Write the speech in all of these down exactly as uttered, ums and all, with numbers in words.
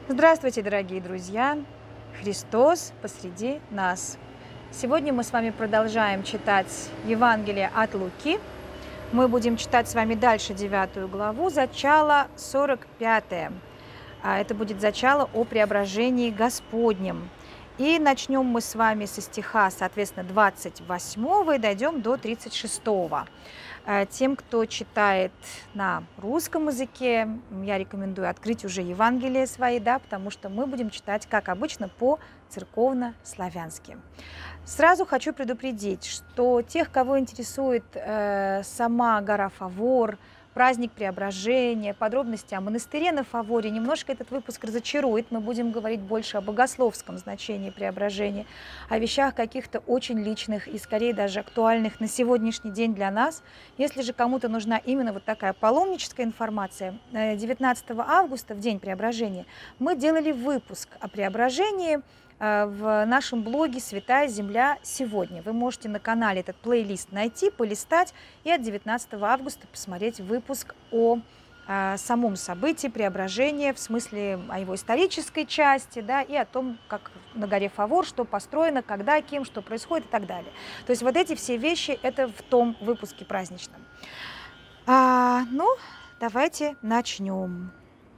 Здравствуйте, дорогие друзья! Христос посреди нас. Сегодня мы с вами продолжаем читать Евангелие от Луки. Мы будем читать с вами дальше девятую главу, зачало сорок пятое. Это будет зачало о преображении Господнем. И начнем мы с вами со стиха, соответственно, двадцать восьмого и дойдем до тридцать шестого. Тем, кто читает на русском языке, я рекомендую открыть уже Евангелие свои, да, потому что мы будем читать, как обычно, по-церковно-славянски. Сразу хочу предупредить, что тех, кого интересует э, сама гора Фавор, праздник Преображения, подробности о монастыре на Фаворе, немножко этот выпуск разочарует. Мы будем говорить больше о богословском значении Преображения, о вещах каких-то очень личных и скорее даже актуальных на сегодняшний день для нас. Если же кому-то нужна именно вот такая паломническая информация, девятнадцатого августа, в день Преображения, мы делали выпуск о Преображении в нашем блоге «Святая Земля сегодня». Вы можете на канале этот плейлист найти, полистать и от девятнадцатого августа посмотреть выпуск о, о самом событии Преображения, в смысле о его исторической части, да, и о том, как на горе Фавор, что построено, когда, кем, что происходит и так далее. То есть вот эти все вещи – это в том выпуске праздничном. А, ну, давайте начнем.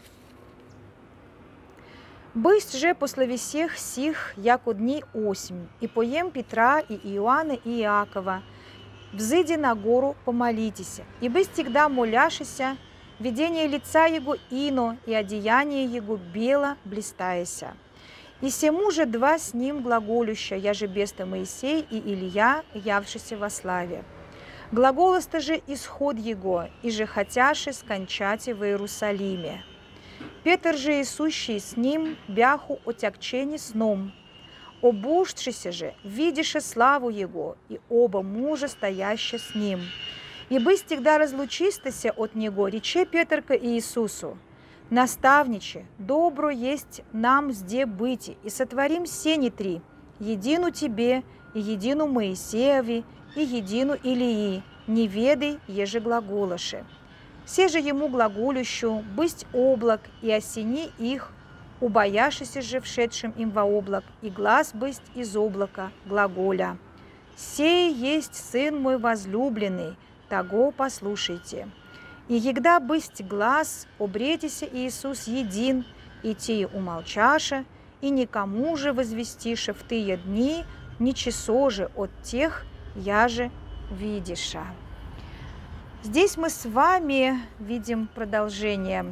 «Бысть же после всех сих, яко дни осень, и поем Петра, и Иоанна, и Иакова, взыди на гору, помолитесь, и бысть тогда моляшися, видение лица его ино, и одеяние его бело блистаяся. И сему же два с ним глаголюща, я же беста Моисей и Илья, явшися во славе. Глаголоста же исход его, и же хотяши скончати в Иерусалиме. Петр же Иисущий с ним бяху отягчени сном. Обуштшися же, видише славу его, и оба мужа стоящие с ним. И бысть тогда разлучистася от него, рече Петрка и Иисусу: наставниче, добро есть нам сде быти, и сотворим сени три, едину тебе, и едину Моисееви, и едину Илии, не ведай еже глаголоши. Все же ему глаголющу, бысть облак, и осени их, убояшися же вшедшим им во облак, и глаз бысть из облака, глаголя. Сей есть сын мой возлюбленный, того послушайте. И егда бысть глаз, обретися Иисус един, и те умолчаша, и никому же возвестиша в тые дни, ни часо же от тех, я же видиша». Здесь мы с вами видим продолжение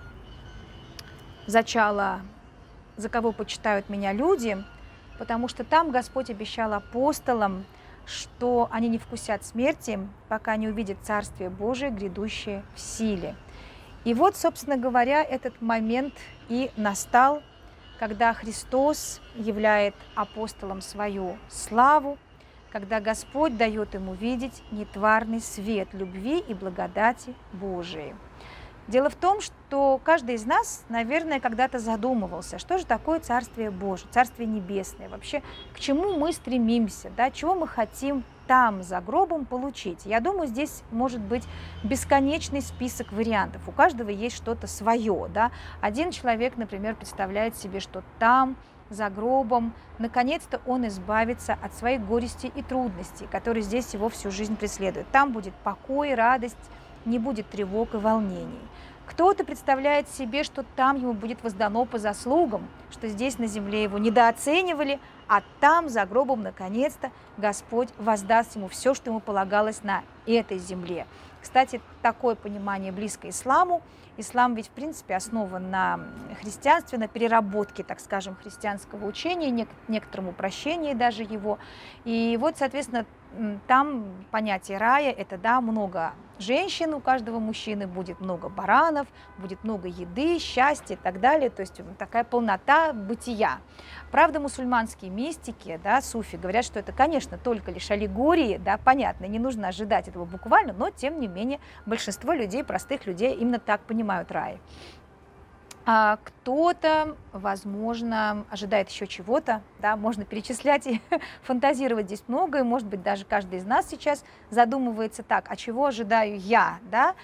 зачала «За кого почитают меня люди», потому что там Господь обещал апостолам, что они не вкусят смерти, пока не увидят Царствие Божие, грядущее в силе. И вот, собственно говоря, этот момент и настал, когда Христос являет апостолам свою славу, когда Господь дает им увидеть нетварный свет любви и благодати Божией. Дело в том, что каждый из нас, наверное, когда-то задумывался, что же такое Царствие Божие, Царствие Небесное, вообще к чему мы стремимся, да, чего мы хотим там, за гробом, получить. Я думаю, здесь может быть бесконечный список вариантов, у каждого есть что-то свое. Да. Один человек, например, представляет себе, что там, за гробом, наконец-то он избавится от своих горестей и трудностей, которые здесь его всю жизнь преследуют. Там будет покой, радость, не будет тревог и волнений. Кто-то представляет себе, что там ему будет воздано по заслугам, что здесь на земле его недооценивали, а там, за гробом, наконец-то, Господь воздаст ему все, что ему полагалось на этой земле. Кстати, такое понимание близко исламу. Ислам ведь, в принципе, основан на христианстве, на переработке, так скажем, христианского учения, некоторому упрощении даже его. И вот, соответственно, там понятие рая – это, да, много женщин у каждого мужчины, будет много баранов, будет много еды, счастья и так далее. То есть такая полнота бытия. Правда, мусульманские мистики, да, суфи, говорят, что это, конечно, только лишь аллегории, да, понятно, не нужно ожидать этого буквально, но, тем не менее, большинство людей, простых людей, именно так понимают рай. А кто-то, возможно, ожидает еще чего-то, да, можно перечислять и фантазировать здесь многое, может быть, даже каждый из нас сейчас задумывается так, а чего ожидаю я, да?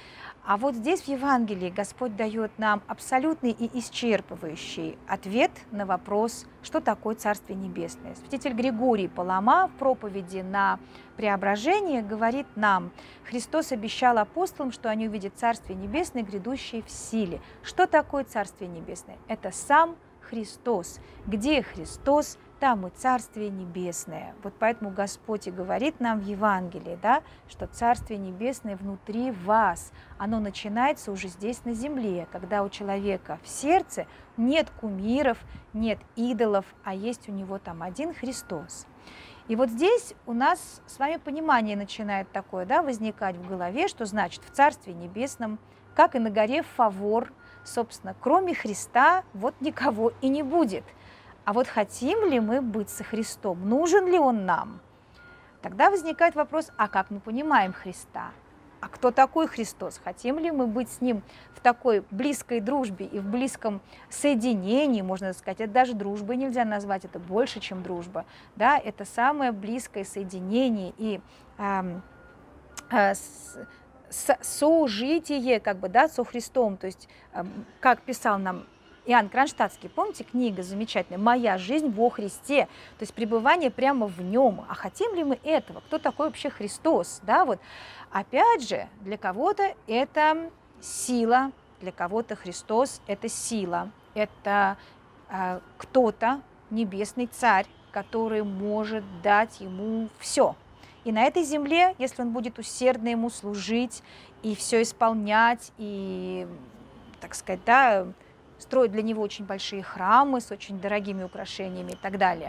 А вот здесь в Евангелии Господь дает нам абсолютный и исчерпывающий ответ на вопрос, что такое Царствие Небесное. Святитель Григорий Палама в проповеди на Преображение говорит нам: Христос обещал апостолам, что они увидят Царствие Небесное, грядущее в силе. Что такое Царствие Небесное? Это сам Христос. Где Христос, там и Царствие Небесное. Вот поэтому Господь и говорит нам в Евангелии, да, что Царствие Небесное внутри вас. Оно начинается уже здесь на земле, когда у человека в сердце нет кумиров, нет идолов, а есть у него там один Христос. И вот здесь у нас с вами понимание начинает такое, да, возникать в голове, что значит в Царстве Небесном, как и на горе Фавор, собственно, кроме Христа вот никого и не будет. А вот хотим ли мы быть со Христом? Нужен ли Он нам? Тогда возникает вопрос, а как мы понимаем Христа? А кто такой Христос? Хотим ли мы быть с Ним в такой близкой дружбе и в близком соединении, можно сказать, это даже дружбой нельзя назвать, это больше, чем дружба. Да? Это самое близкое соединение и э, э, с, с, сожитие как бы, да, со Христом. То есть, э, как писал нам Иоанн Кронштадтский, помните, книга замечательная «Моя жизнь во Христе», то есть пребывание прямо в Нем. А хотим ли мы этого? Кто такой вообще Христос? Да, вот. Опять же, для кого-то это сила, для кого-то Христос – это сила, это э, кто-то, небесный царь, который может дать ему все. И на этой земле, если он будет усердно ему служить и все исполнять, и, так сказать, да, строить для него очень большие храмы с очень дорогими украшениями и так далее.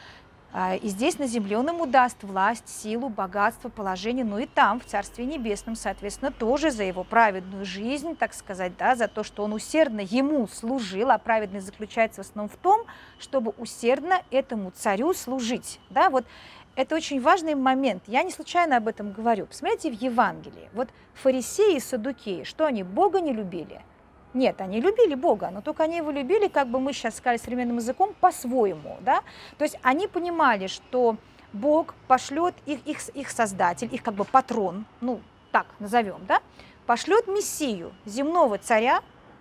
И здесь на земле он ему даст власть, силу, богатство, положение, но и там, в Царстве Небесном, соответственно, тоже за его праведную жизнь, так сказать, да, за то, что он усердно ему служил, а праведность заключается в основном в том, чтобы усердно этому царю служить. Да, вот это очень важный момент. Я не случайно об этом говорю. Посмотрите в Евангелии. Вот фарисеи и саддукеи, что они, Бога не любили? Нет, они любили Бога, но только они его любили, как бы мы сейчас сказали современным языком, по-своему. Да? То есть они понимали, что Бог пошлет их, их, их создатель, их как бы патрон, ну так назовем, да? Пошлет Мессию, земного царя,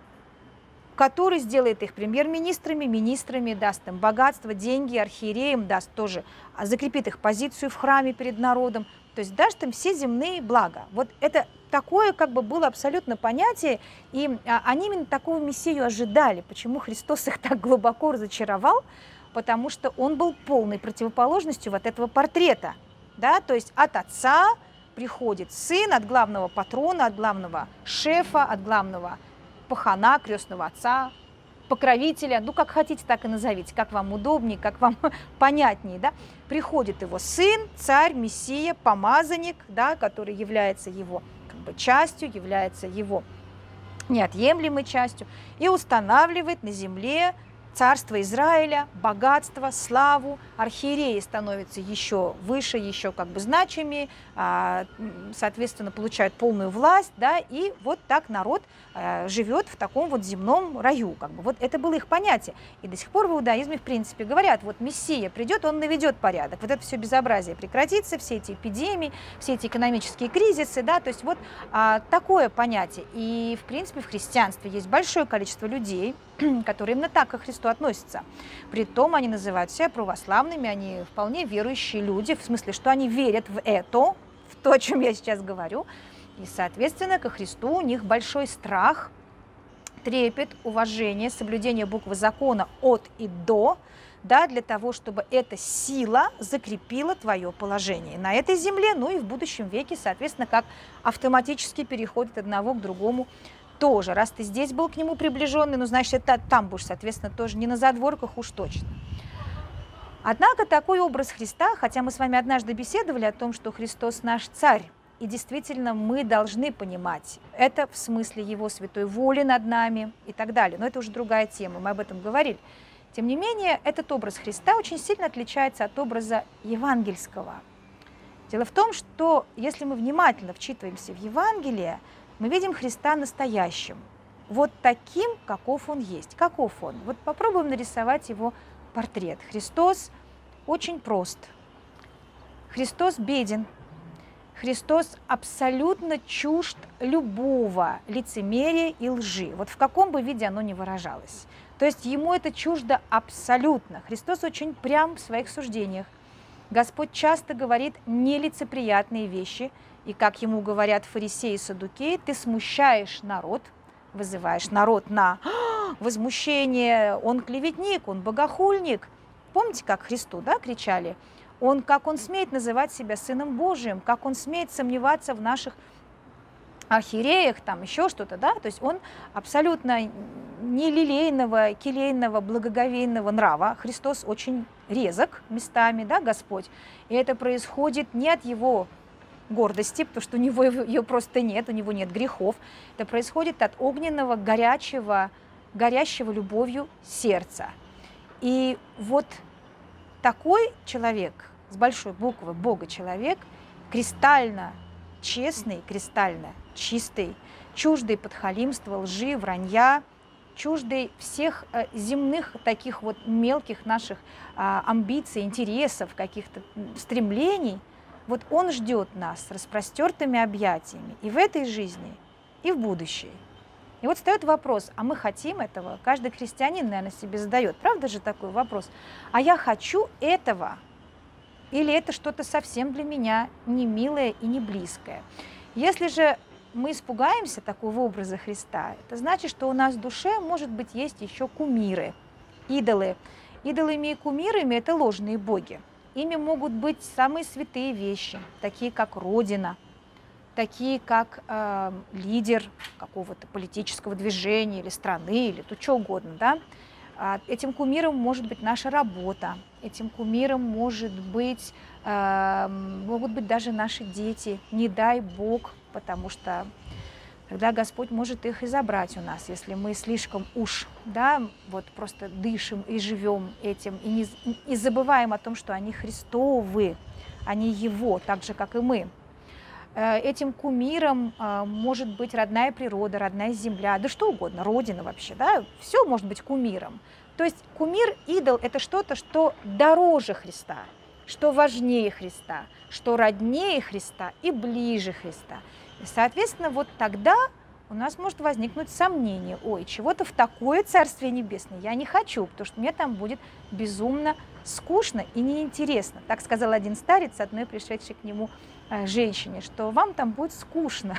который сделает их премьер-министрами, министрами, даст им богатство, деньги, архиереям даст тоже, закрепит их позицию в храме перед народом, то есть даст им все земные блага. Вот это такое как бы было абсолютно понятие, и они именно такого Мессию ожидали. Почему Христос их так глубоко разочаровал? Потому что он был полной противоположностью вот этого портрета. Да? То есть от отца приходит сын, от главного патрона, от главного шефа, от главного пахана, крестного отца, покровителя, ну как хотите, так и назовите, как вам удобнее, как вам понятнее, да, приходит его сын, царь, мессия, помазанник, да, который является его как бы частью, является его неотъемлемой частью, и устанавливает на земле царство Израиля, богатство, славу. Архиереи становятся еще выше, еще как бы значимее, соответственно, получают полную власть, да, и вот так народ живет в таком вот земном раю. Как бы. Вот это было их понятие. И до сих пор в иудаизме, в принципе, говорят, вот Мессия придет, он наведет порядок. Вот это все безобразие прекратится, все эти эпидемии, все эти экономические кризисы, да, то есть вот а, такое понятие. И, в принципе, в христианстве есть большое количество людей, которые именно так ко Христу относятся. Притом они называют себя православными, они вполне верующие люди, в смысле, что они верят в это, в то, о чем я сейчас говорю. И, соответственно, ко Христу у них большой страх, трепет, уважение, соблюдение буквы закона от и до, да, для того, чтобы эта сила закрепила твое положение на этой земле, ну и в будущем веке, соответственно, как автоматически переход от одного к другому тоже. Раз ты здесь был к нему приближенный, ну, значит, это там будешь, соответственно, тоже не на задворках уж точно. Однако такой образ Христа, хотя мы с вами однажды беседовали о том, что Христос наш царь, и действительно мы должны понимать, это в смысле Его святой воли над нами и так далее. Но это уже другая тема, мы об этом говорили. Тем не менее, этот образ Христа очень сильно отличается от образа евангельского. Дело в том, что если мы внимательно вчитываемся в Евангелие, мы видим Христа настоящим, вот таким, каков Он есть. Каков Он? Вот попробуем нарисовать Его портрет. Христос очень прост. Христос беден. Христос абсолютно чужд любого лицемерия и лжи, вот в каком бы виде оно ни выражалось. То есть ему это чуждо абсолютно. Христос очень прям в своих суждениях. Господь часто говорит нелицеприятные вещи, и, как ему говорят фарисеи и саддукеи, ты смущаешь народ, вызываешь народ на возмущение, он клеветник, он богохульник. Помните, как Христу, да, кричали? Он, как он смеет называть себя Сыном Божиим, как он смеет сомневаться в наших архиереях, там еще что-то, да, то есть он абсолютно нелилейного, келейного, благоговейного нрава. Христос очень резок местами, да, Господь, и это происходит не от его гордости, потому что у него ее просто нет, у него нет грехов, это происходит от огненного, горячего, горящего любовью сердца. И вот такой человек, с большой буквы Бога-человек, кристально честный, кристально чистый, чуждый подхалимства, лжи, вранья, чуждый всех э, земных таких вот мелких наших э, амбиций, интересов, каких-то стремлений, вот он ждет нас с распростертыми объятиями и в этой жизни, и в будущей. И вот встает вопрос, а мы хотим этого? Каждый христианин, наверное, себе задает, правда же такой вопрос? А я хочу этого? Или это что-то совсем для меня не милое и не близкое? Если же мы испугаемся такого образа Христа, это значит, что у нас в душе, может быть, есть еще кумиры, идолы. Идолами и кумирами – это ложные боги. Ими могут быть самые святые вещи, такие как Родина, такие как э, лидер какого-то политического движения или страны, или то что угодно. Да? А этим кумиром может быть наша работа, этим кумиром может быть, э, могут быть даже наши дети, не дай Бог, потому что тогда Господь может их и забрать у нас, если мы слишком уж, да, вот просто дышим и живем этим, и, не, и забываем о том, что они Христовы, они Его, так же, как и мы. Этим кумиром может быть родная природа, родная земля, да что угодно, Родина вообще, да, все может быть кумиром. То есть кумир, идол – это что-то, что дороже Христа, что важнее Христа, что роднее Христа и ближе Христа. И, соответственно, вот тогда у нас может возникнуть сомнение, ой, чего-то в такое Царствие Небесное я не хочу, потому что мне там будет безумно скучно и неинтересно. Так сказал один старец одной пришедшей к нему женщине, что вам там будет скучно,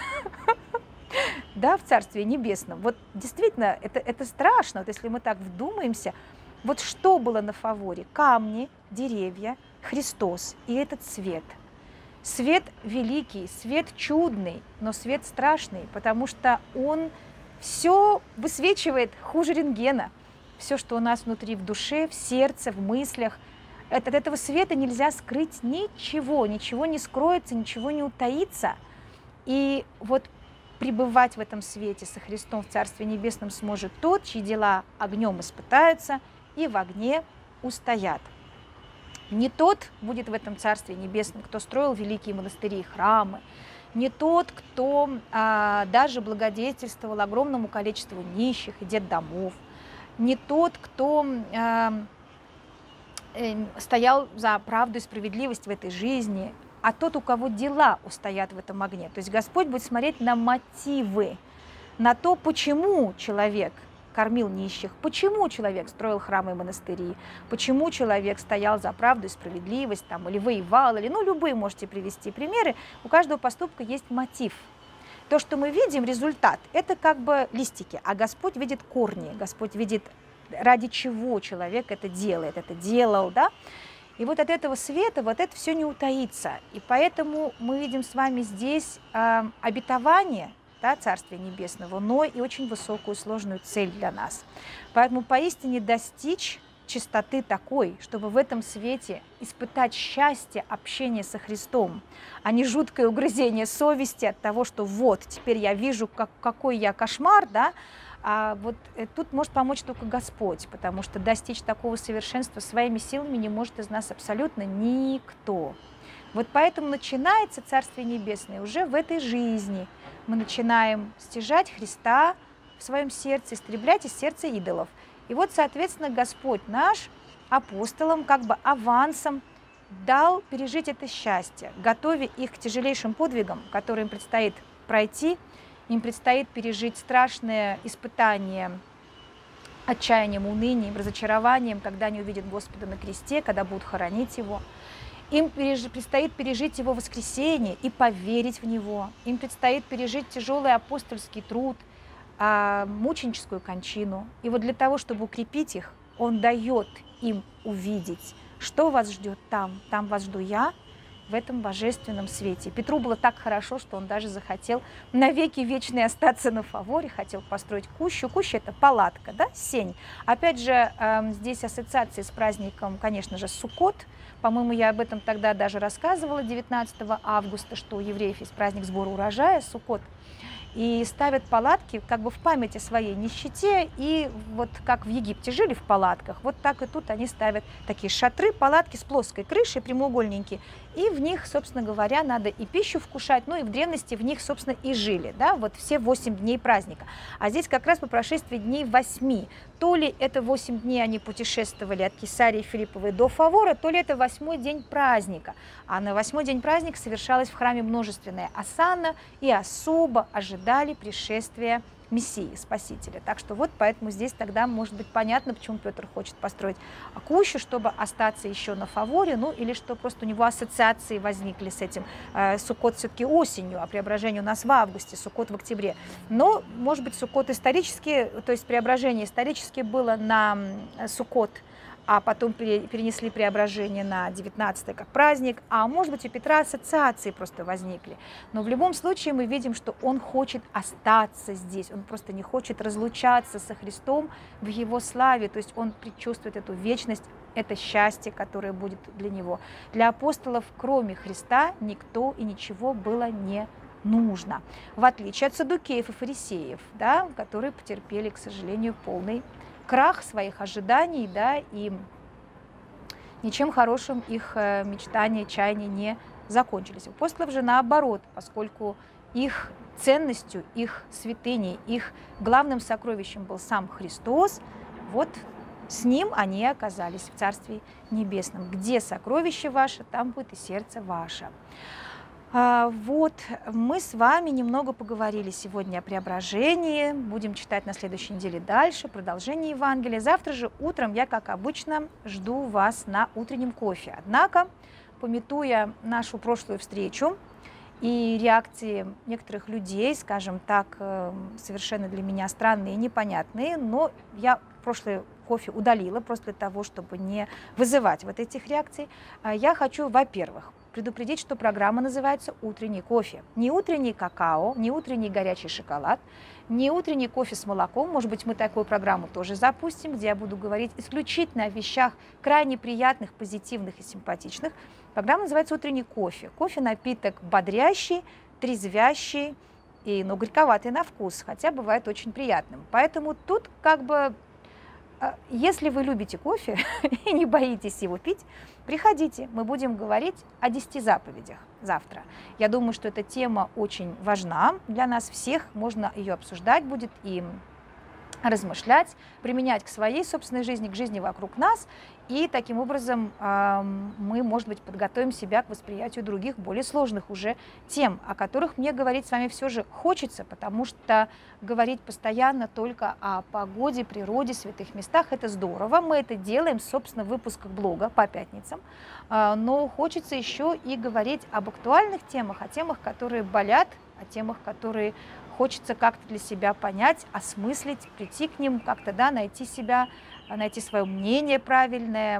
да, в Царстве Небесном. Вот действительно, это, это страшно, вот если мы так вдумаемся, вот что было на фаворе? Камни, деревья, Христос и этот свет. Свет великий, свет чудный, но свет страшный, потому что он все высвечивает хуже рентгена. Все, что у нас внутри, в душе, в сердце, в мыслях. От этого света нельзя скрыть ничего, ничего не скроется, ничего не утаится. И вот пребывать в этом свете со Христом в Царстве Небесном сможет тот, чьи дела огнем испытаются и в огне устоят. Не тот будет в этом Царстве Небесном, кто строил великие монастыри и храмы, не тот, кто а, даже благодетельствовал огромному количеству нищих и детдомов, не тот, кто а, э, стоял за правду и справедливость в этой жизни, а тот, у кого дела устоят в этом огне. То есть Господь будет смотреть на мотивы, на то, почему человек кормил нищих, почему человек строил храмы и монастыри, почему человек стоял за правду и справедливость, там, или воевал, или, ну, любые можете привести примеры. У каждого поступка есть мотив. То, что мы видим, результат, это как бы листики, а Господь видит корни, Господь видит, ради чего человек это делает, это делал, да. И вот от этого света вот это все не утаится. И поэтому мы видим с вами здесь э, обетование, да, Царствия Небесного, но и очень высокую сложную цель для нас. Поэтому поистине достичь чистоты такой, чтобы в этом свете испытать счастье общения со Христом, а не жуткое угрызение совести от того, что вот, теперь я вижу, как, какой я кошмар, да, а вот тут может помочь только Господь, потому что достичь такого совершенства своими силами не может из нас абсолютно никто. Вот поэтому начинается Царствие Небесное уже в этой жизни. Мы начинаем стяжать Христа в своем сердце, истреблять из сердца идолов. И вот, соответственно, Господь наш апостолам как бы авансом дал пережить это счастье, готовя их к тяжелейшим подвигам, которые им предстоит пройти. Им предстоит пережить страшные испытания отчаянием, унынием, разочарованием, когда они увидят Господа на кресте, когда будут хоронить Его. Им предстоит пережить Его воскресение и поверить в Него. Им предстоит пережить тяжелый апостольский труд, мученическую кончину. И вот для того, чтобы укрепить их, Он дает им увидеть, что вас ждет там. Там вас жду я, в этом божественном свете. Петру было так хорошо, что он даже захотел навеки вечные остаться на фаворе, хотел построить кущу. Куща – это палатка, да, сень. Опять же, э, здесь ассоциации с праздником, конечно же, Суккот. По-моему, я об этом тогда даже рассказывала, девятнадцатого августа, что у евреев есть праздник сбора урожая, Суккот. И ставят палатки как бы в память о своей нищете, и вот как в Египте жили в палатках, вот так и тут они ставят такие шатры, палатки с плоской крышей, прямоугольненькие, и в них, собственно говоря, надо и пищу вкушать, ну и в древности в них, собственно, и жили, да, вот все восемь дней праздника. А здесь как раз по прошествии дней восьми, то ли это восемь дней они путешествовали от Кесарии Филипповой до Фавора, то ли это восьмой день праздника. А на восьмой день праздника совершалось в храме множественное осанна, и особо ожидали пришествия Мессии, Спасителя. Так что вот поэтому здесь тогда может быть понятно, почему Петр хочет построить кущу, чтобы остаться еще на Фаворе, ну или что просто у него ассоциации возникли с этим. Суккот все-таки осенью, а преображение у нас в августе, Суккот в октябре. Но, может быть, Суккот исторически, то есть преображение исторически было на Суккот, а потом перенесли преображение на девятнадцатое как праздник, а может быть у Петра ассоциации просто возникли. Но в любом случае мы видим, что он хочет остаться здесь, он просто не хочет разлучаться со Христом в Его славе, то есть он предчувствует эту вечность, это счастье, которое будет для него. Для апостолов, кроме Христа, никто и ничего было не нужно, в отличие от саддукеев и фарисеев, да, которые потерпели, к сожалению, полный крах своих ожиданий, да, и ничем хорошим их мечтания, чаяния не закончились. У апостолов же наоборот, поскольку их ценностью, их святыней, их главным сокровищем был сам Христос, вот с Ним они оказались в Царстве Небесном. Где сокровище ваше, там будет и сердце ваше. Вот, мы с вами немного поговорили сегодня о преображении, будем читать на следующей неделе дальше, продолжение Евангелия. Завтра же утром я, как обычно, жду вас на утреннем кофе. Однако, памятуя нашу прошлую встречу и реакции некоторых людей, скажем так, совершенно для меня странные и непонятные, но я прошлый кофе удалила просто для того, чтобы не вызывать вот этих реакций, я хочу, во-первых, предупредить, что программа называется «Утренний кофе». Не утренний какао, не утренний горячий шоколад, не утренний кофе с молоком. Может быть, мы такую программу тоже запустим, где я буду говорить исключительно о вещах крайне приятных, позитивных и симпатичных. Программа называется «Утренний кофе». Кофе – напиток бодрящий, трезвящий, и, ну, горьковатый на вкус, хотя бывает очень приятным. Поэтому тут как бы, если вы любите кофе и не боитесь его пить, приходите, мы будем говорить о десяти заповедях завтра. Я думаю, что эта тема очень важна для нас всех, можно ее обсуждать будет и размышлять, применять к своей собственной жизни, к жизни вокруг нас, и таким образом э, мы, может быть, подготовим себя к восприятию других, более сложных уже тем, о которых мне говорить с вами все же хочется, потому что говорить постоянно только о погоде, природе, святых местах – это здорово, мы это делаем, собственно, в выпусках блога по пятницам, э, но хочется еще и говорить об актуальных темах, о темах, которые болят, о темах, которые хочется как-то для себя понять, осмыслить, прийти к ним, как-то, да, найти себя, найти свое мнение правильное.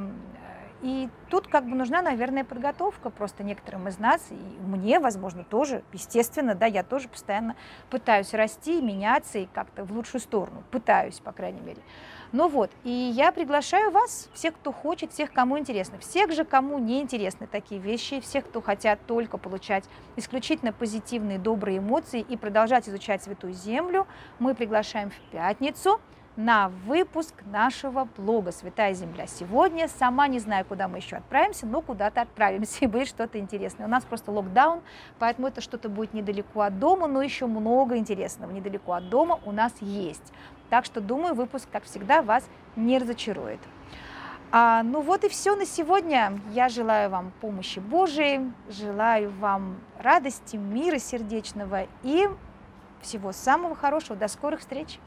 И тут как бы нужна, наверное, подготовка просто некоторым из нас, и мне, возможно, тоже, естественно, да, я тоже постоянно пытаюсь расти, меняться и как-то в лучшую сторону, пытаюсь, по крайней мере. Ну вот, и я приглашаю вас, всех, кто хочет, всех, кому интересно, всех же, кому не интересны такие вещи, всех, кто хотят только получать исключительно позитивные, добрые эмоции и продолжать изучать Святую Землю, мы приглашаем в пятницу на выпуск нашего блога «Святая Земля». Сегодня сама не знаю, куда мы еще отправимся, но куда-то отправимся, и будет что-то интересное. У нас просто локдаун, поэтому это что-то будет недалеко от дома, но еще много интересного недалеко от дома у нас есть. Так что, думаю, выпуск, как всегда, вас не разочарует. А, ну вот и все на сегодня. Я желаю вам помощи Божией, желаю вам радости, мира сердечного и всего самого хорошего. До скорых встреч!